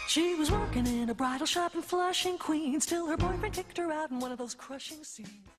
She was working in a bridal shop in Flushing, Queens, till her boyfriend kicked her out in one of those crushing scenes.